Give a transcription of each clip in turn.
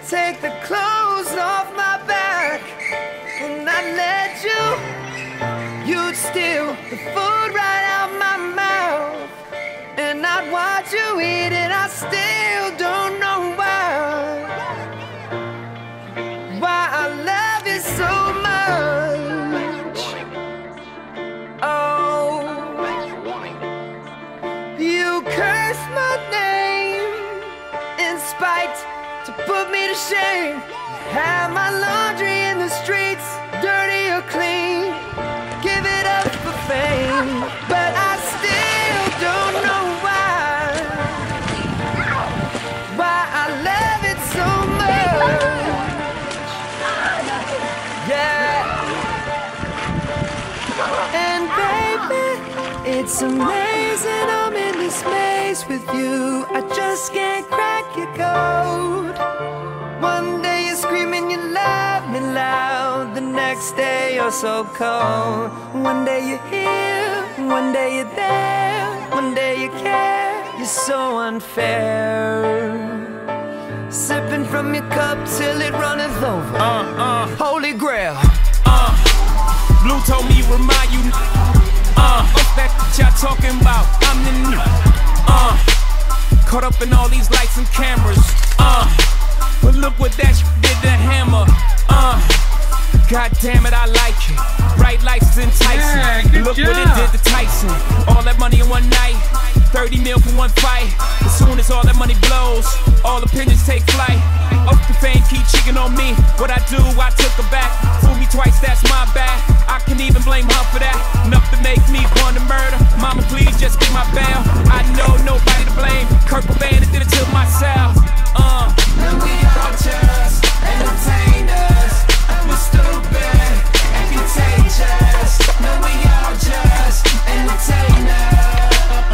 take the clothes off my back and I'd let you. You'd steal the food right out my mouth and I'd watch you eat it. I still don't know why I love you so much. Oh, you curse my name in spite to put me to shame. Have my laundry in the streets, dirty or clean. Give it up for fame, but I still don't know why I love it so much. Yeah. And baby, it's amazing I'm in this maze with you. I just can't crack your code. One day you're screaming you love me loud, the next day you're so cold. One day you're here, one day you're there, one day you care. You're so unfair. Sipping from your cup till it runneth over. Holy grail. Blue told me remind you. What's that y'all talking about? I'm the new. Caught up in all these lights and cameras. But look what that did to Hammer. God damn it, I like it. Bright lights enticing. Yeah, Look job. what it did to Tyson. All that money in one night, 30 mil for one fight. As soon as all that money blows, all opinions take flight. Off the fame, keep cheating on me. What I do, I took her back. Fool me twice, that's my bad. I can even blame her for that. Enough to make me want to murder. Mama, please just get my bail. I know nobody to blame. Kurt Cobain did it to myself. And we all just entertainers. We're stupid and contagious. No, we all just entertainers.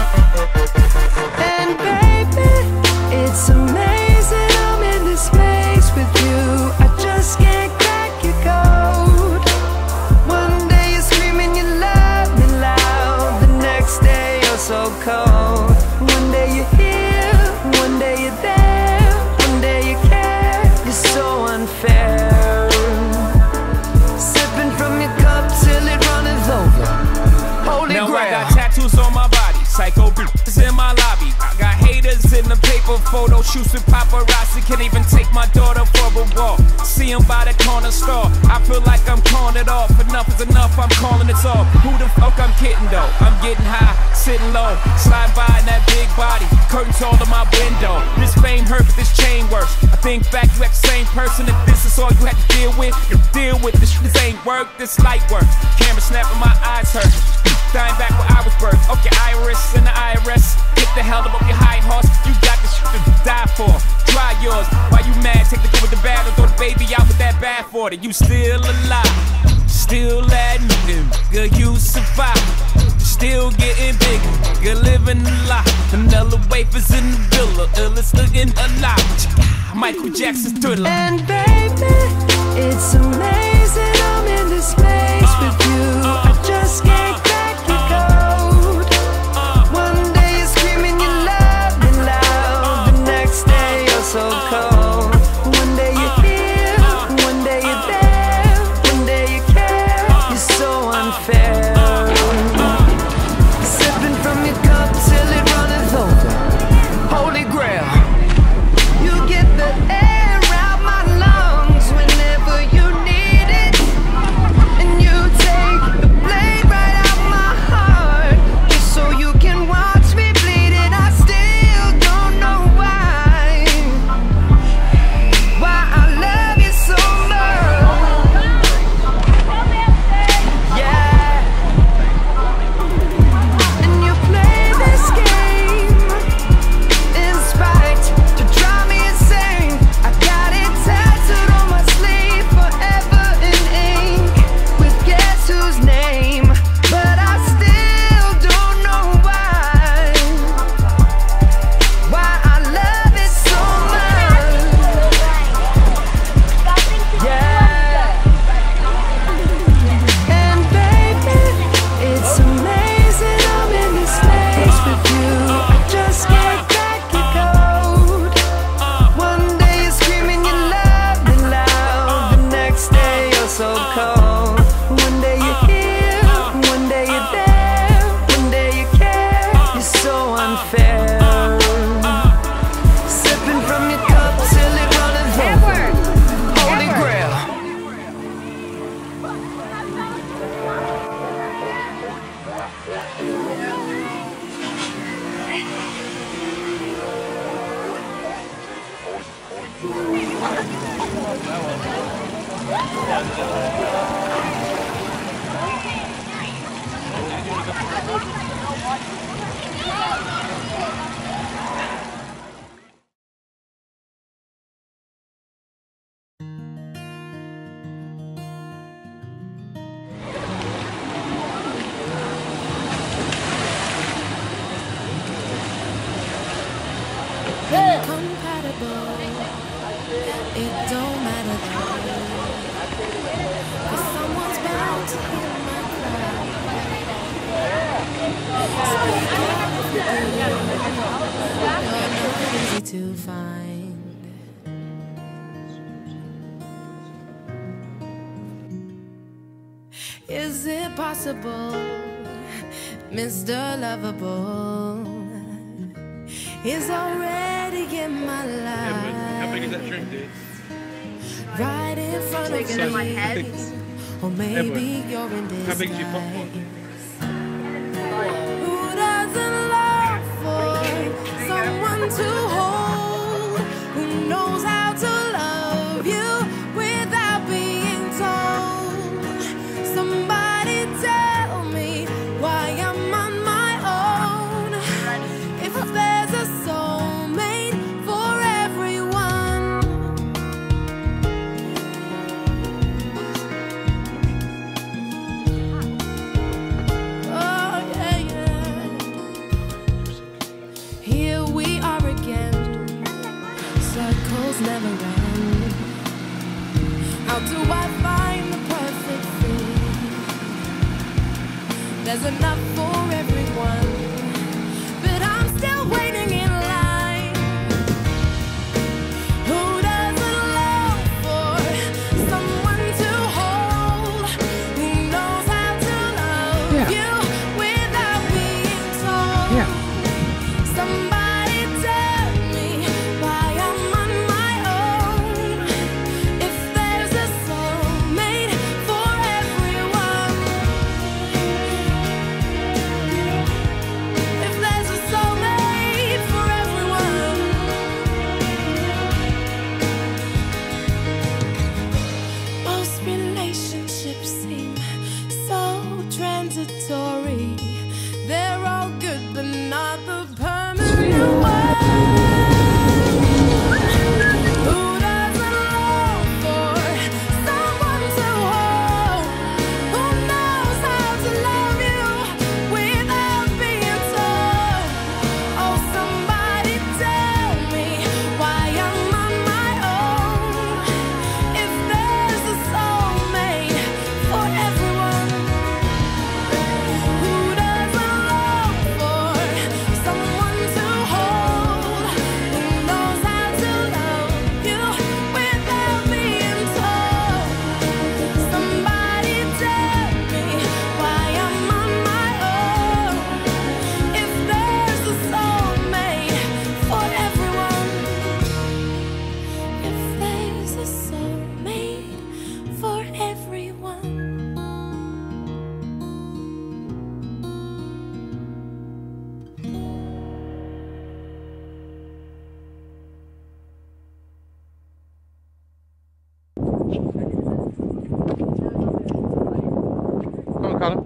And baby, it's amazing I'm in this space with you. I just can't crack your code. One day you're screaming you love me loud, the next day you're so cold. One day you're here, one day you're there, one day you care. You're so unfair. Sipping from your cup till it runneth over. Holy Now grail. I got tattoos on my body, psycho bitches in my lobby. I got haters in the paper, photo shoots with paparazzi. Can't even take my daughter for a walk. See him by the corner store. I feel like I'm calling it off. Enough is enough, I'm calling it off. Who the fuck I'm kidding though? I'm getting high, sitting low, slide by in that big body. Curtains all to my window. This fame hurt, but this chain works. I think back, you act the same person. If this is all you had to deal with, you deal with this. This ain't work, this light work. Camera snapping, my eyes hurt. Dying back where I was birthed. Okay, Iris and the IRS. Get the hell up your high horse. You got this shit to die for. Try yours. Why you mad? Take the good with the bad or throw the baby out with that bad for it. You still alive. Still admitting, girl, you survive. Still getting bigger, girl, living a lot. Vanilla wafers in the villa, illest looking alive. Michael Jackson's Thriller. And baby, it's amazing I'm in this space with you. I just can't crack your code. One day you're screaming you love me loud, the next day you're so cold. One day you're here, one day you're there, one day you care. You're so unfair. Sipping from your cup till it runneth over. Holy grail. You get the air out my lungs whenever you need Incompatible, it don't matter though, 'cause someone's bound to hear my cry. Speak up if you do, you're not easy to find. Is it possible, Mr. Lovable is already in my life? How big is that drink, dude? Right in front of me, or maybe you're in disguise. How big is your popcorn? Who doesn't long for someone to hold? Who knows how to love you without being told? Somebody tell me why I'm on my own. If there's a soulmate for everyone. Oh yeah, yeah. Here we are again. Circles never end. How do I find the perfect fit? There's enough for everyone, but I'm still waiting in line. Who doesn't long for someone to hold? Who knows how to love you without being told? Somebody tell me why I'm on my own. If there's a soulmate for everyone. If there's a soulmate for everyone. Most relationships seem so transitory. They're all good, but not the permanent one. Who doesn't long for someone to hold? Who knows how to love you without being told? Oh, somebody tell me why I'm on my own. If there's a soulmate for everyone. Who doesn't long for someone to hold? Who knows how to love you without being told? Somebody tell me why I'm on my own. If there's a soulmate for everyone. If there's a soulmate for everyone. Come on, Connor.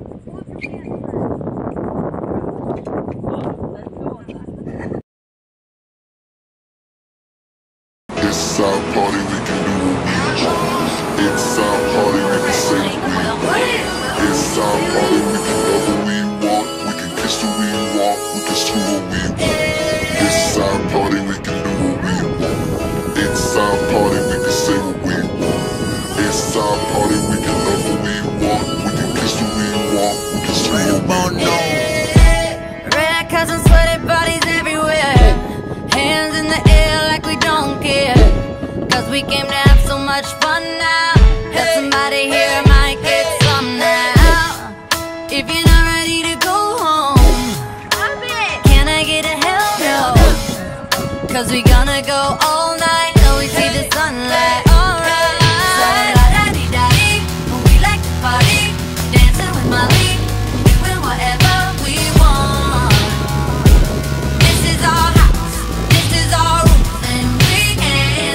It's our party, we can do what we want. It's our party, we can say what we want. It's our party, we can love what we want. We can kiss who we want, we can screw what we want. It's our party, we can do what we want. It's our party, we can say what we want. It's our party, we can love what we want. We can kiss who we want, we can screw what we want. Red cousins, sweaty bodies everywhere. Hands in the air like we don't care. 'Cause we came to have so much fun now. Have somebody here might get some now. If you're not ready to go home, can I get a hell no? 'Cause we gonna go all night till we see the sunlight. Alright. So la-da-dee-da-dee, we like to party, dancing with Molly, doing whatever we want. This is our house, this is our room, and we can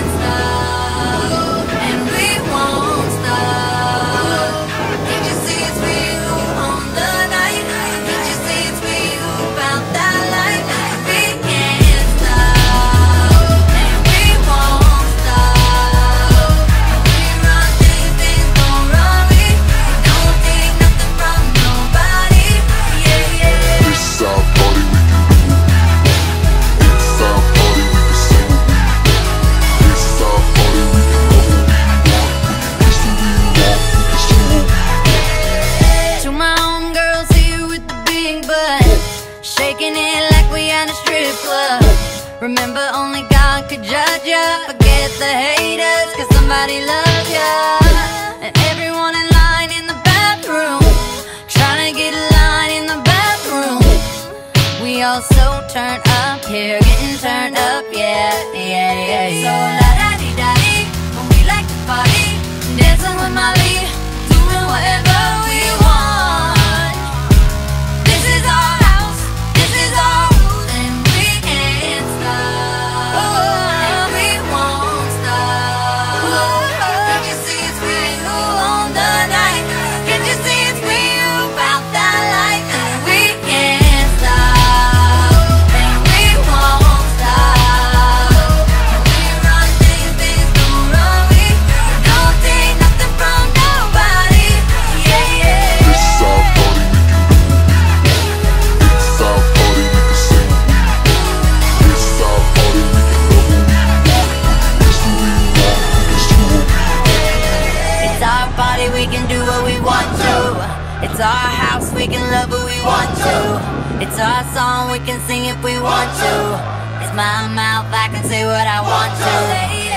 could judge ya. Forget the haters, cause somebody loves ya. And everyone in line in the bathroom, trying to get a line in the bathroom. We all so turned up here, getting turned up, yeah, yeah, yeah, yeah. So la-da-dee-da-dee, we like to party, dancing with Molly, doing whatever we want. This is our house, this is our rules, and we can't stop, and we won't stop. Can't you see it's real on the night? Can't you see it's real about that life? And we can't stop, and we won't stop. And we run things, things don't run we. Don't take nothing from nobody. Yeah, yeah. This is our party, we can do what we want. It's our party, we can sing what we want. This is our party, we can love what we want. Kiss who we want, kiss who we want. It's our party, we can do what we want to. It's our house, we can love who we want to. It's our song, we can sing if we want to. It's my mouth, I can say what I want to. Yeah,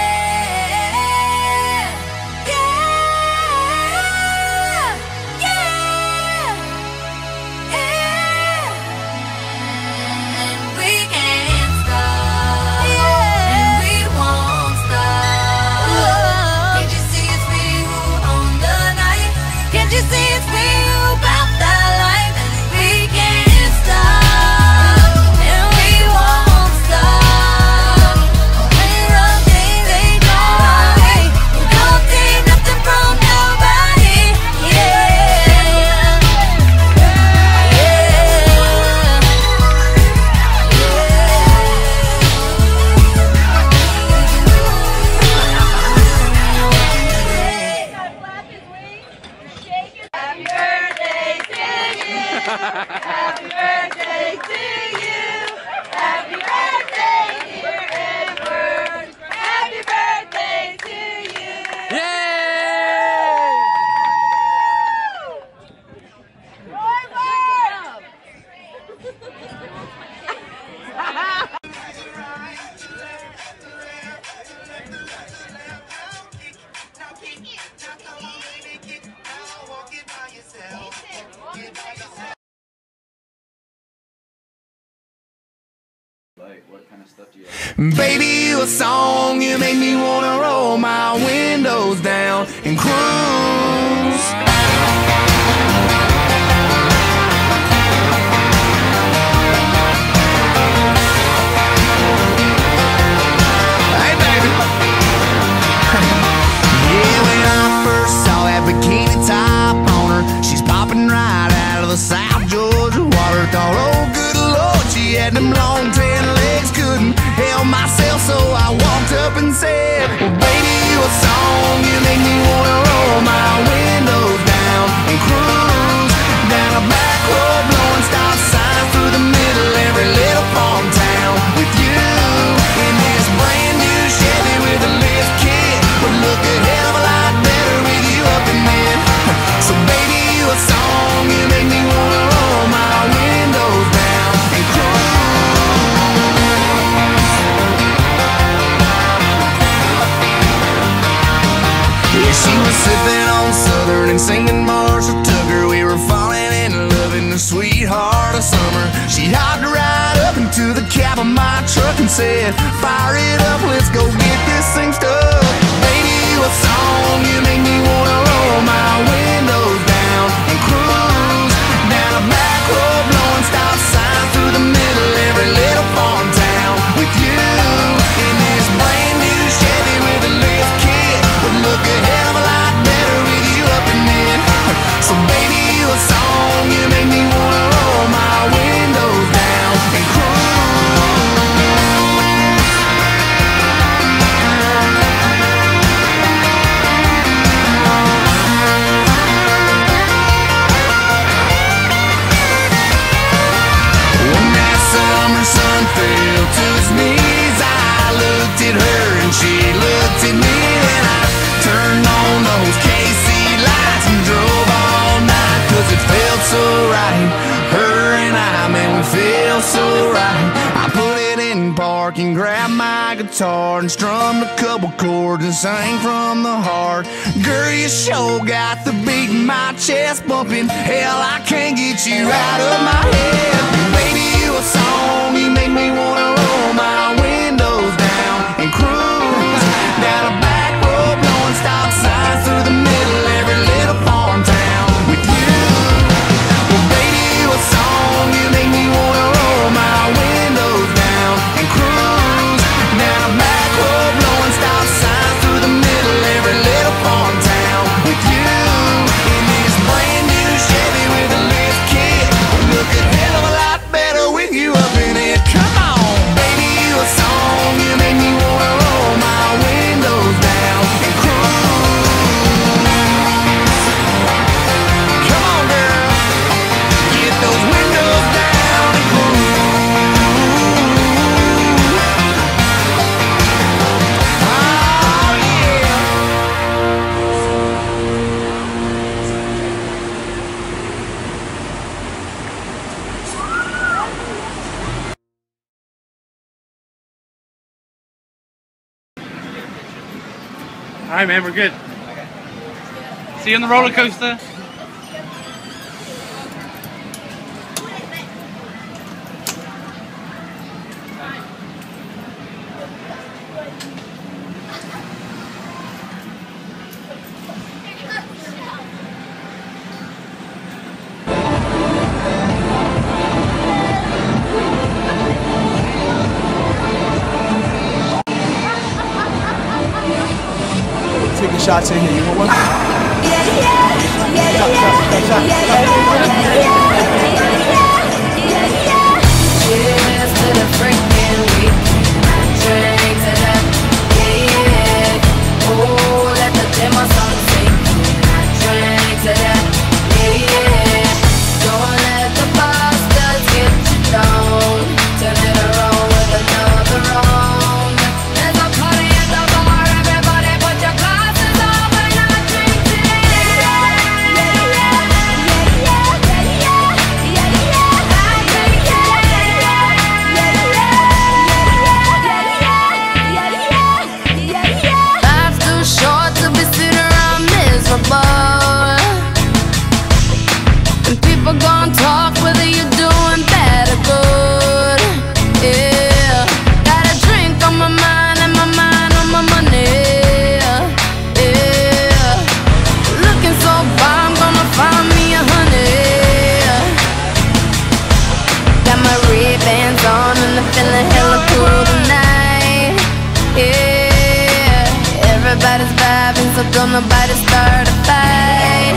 yeah, yeah, yeah. And we can't stop, and we won't stop. Can't you see it's real on the night? Can't you see it's real about that life? And we can't stop, and we won't stop. We run things they don't run we. We don't take nothing from nobody. Yeah, Happy birthday to you. Happy birthday to you. Happy birthday, dear Edward. Happy birthday to you. Baby, you a song, you make me wanna roll my windows down and cruise. Hey, baby. Yeah, when I first saw that bikini top on her, she's popping right out of the South Georgia water. Thought, oh, good Lord, she had them long tan legs, couldn't help myself, so I walked up and said, well, baby, you a song, you make me wanna roll my windows down and cruise down a back road, blowing stop signs through the middle of every little farm town with you in this brand new Chevy with a lift kit. Would look a hell of a lot better with you up in it. So baby, you a song, you make me wanna roll my windows down and cruise. Yeah, she was sipping on Southern and singing Marshall Tucker. We were falling in love in the sweetheart of summer. She hopped right up into the cab of my truck and said, fire it up, let's go get this thing stuck. Baby, you a song, you make me wanna roll my windows down and cruise down a back road, blowing stop signs through the middle of every little farm town with you in this brand new Chevy with a lift kit. Would look a hell of a lot better with you up in it. So baby, you a song, you make me wanna roll my windows down and cruise. my guitar and strummed a couple chords and sang from the heart. Girl, you sure got the beat in my chest bumping. Hell, I can't get you out of my head. Baby, you a song, you make me wanna roll my windows down and cruise down a back road, blowing stop signs through the middle of every little farm town with you. Well, baby, you a song, you make me wanna roll my windows down and cruise down a back road, blowing stop signs through the middle of every little farm town with you. In this brand new Chevy with a lift kit, look a hell of a lot better with you up in it. Come on, baby, you a song, you make me wanna roll my windows down and cruise. Come on, girl, get those windows down and cruise. Oh, yeah. All right, man, we're good. See you on the roller coaster. Taking shots in here. You want one? Cheers to the freaking weekend. Drink to that, yeah. Oh, let the demo song sing. Drink to that, yeah. Don't let the bastards get you down. Turn it around with another round. There's a party at the bar, everybody put your glasses up and I drink Life's too short to be sitting around miserable. And people gon' talk whether you're doing bad or good. Yeah, got a drink on my mind and my mind on my money. Yeah, looking so far, I'm gonna find me a honey. Got my Ray-Bans on and I'm feeling hella cool tonight. Yeah, everybody's vibing, so don't nobody start a fight.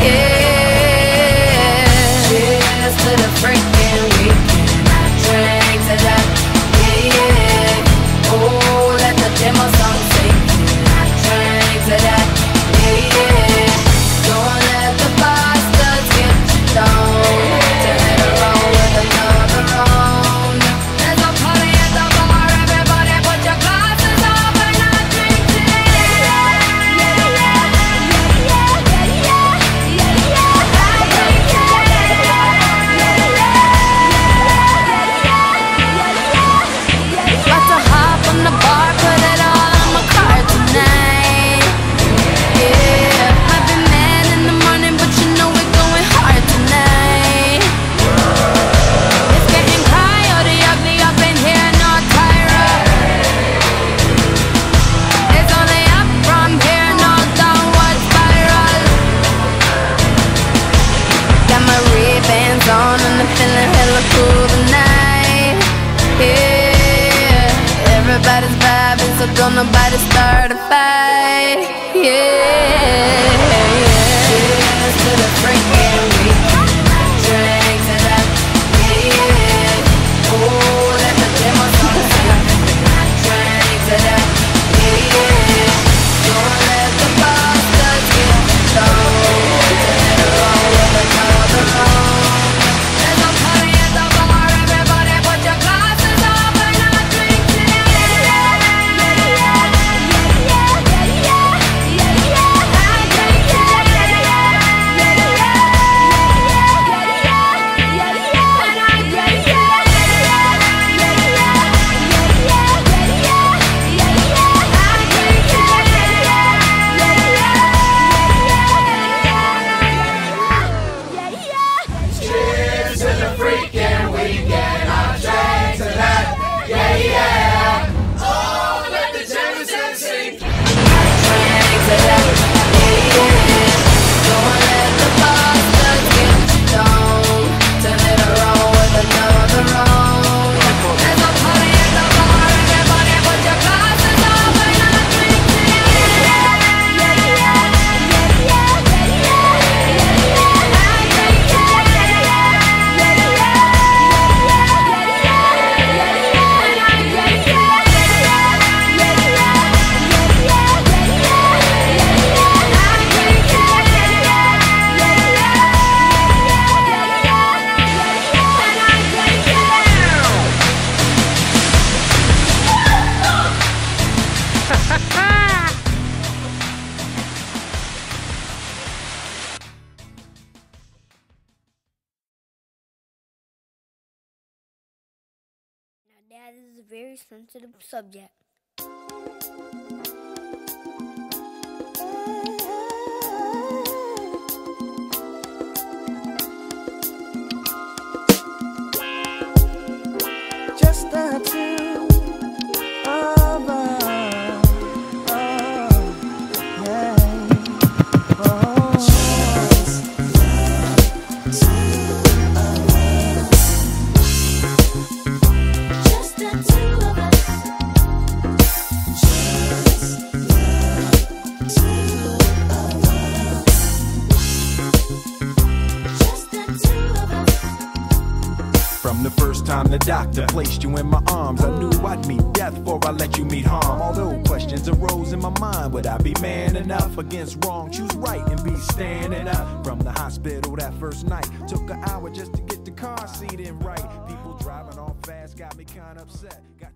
Yeah, cheers to the freaking weekend. Drink to that, yeah. Oh, let the demo song sing. Drink to that, yeah. Don't let the bastards get you down. Turn it around with another round. There's a party at the bar, everybody put your glasses up and I drink About to hop on the bar, put it all on my card tonight. Yeah, I've been mad in the morning, but you know we're going hard tonight. It's getting coyote ugly up in here, no Tyra. It's only up from here, no downward spiral. Got my Ray-Bans on and I'm feeling hella cool tonight. Yeah, everybody's vibing, so don't nobody start a fight. Yeah, cheers to the freaking weekend. Drink to that, yeah. Oh, let the demo song sing. Drink to that, yeah. Don't let the bastards get you down. Turn it around with another round. There's a party at the bar, everybody put your glasses up and I drink to that. that is a very sensitive subject. Just the two of us. Yeah. Just the two of us. From the first time the doctor placed you in my arms, I knew I'd meet death before I let you meet harm. Although questions arose in my mind, would I be man enough against wrong? Choose right and be standing up. From the hospital that first night, took an hour just to get the car seat in right. People driving all fast got me kinda upset. Got